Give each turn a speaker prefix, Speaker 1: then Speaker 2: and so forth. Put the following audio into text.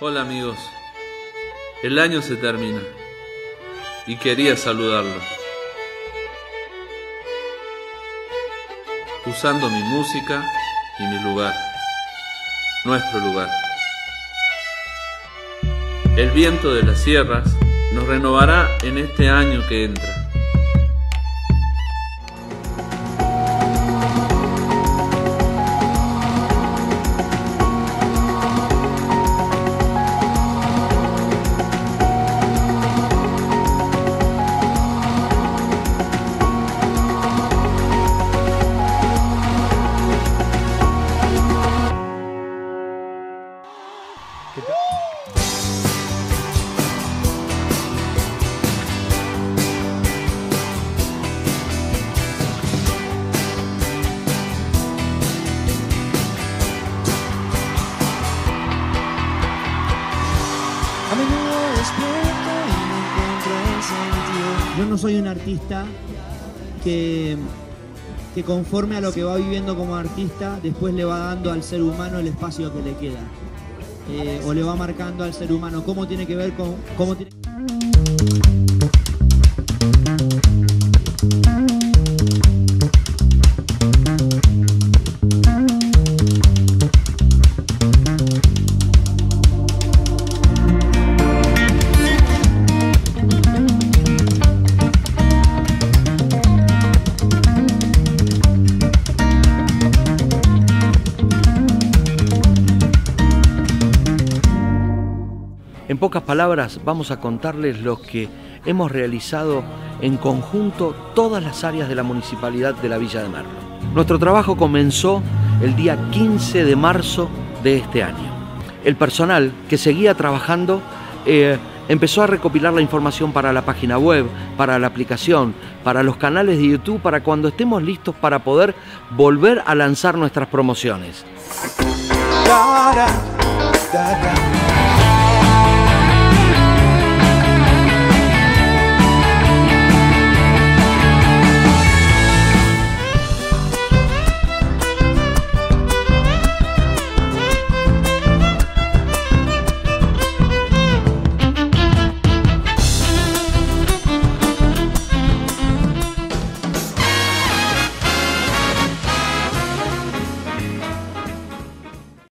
Speaker 1: Hola amigos, el año se termina y quería saludarlos usando mi música y mi lugar, nuestro lugar. El viento de las sierras nos renovará en este año que entra.
Speaker 2: Yo no soy un artista que conforme a lo que va viviendo como artista, después le va dando al ser humano el espacio que le queda. O le va marcando al ser humano cómo tiene que ver con...
Speaker 3: En pocas palabras, vamos a contarles lo que hemos realizado en conjunto todas las áreas de la Municipalidad de la Villa de Merlo. Nuestro trabajo comenzó el día 15 de marzo de este año. El personal que seguía trabajando empezó a recopilar la información para la página web, para la aplicación, para los canales de YouTube, para cuando estemos listos para poder volver a lanzar nuestras promociones.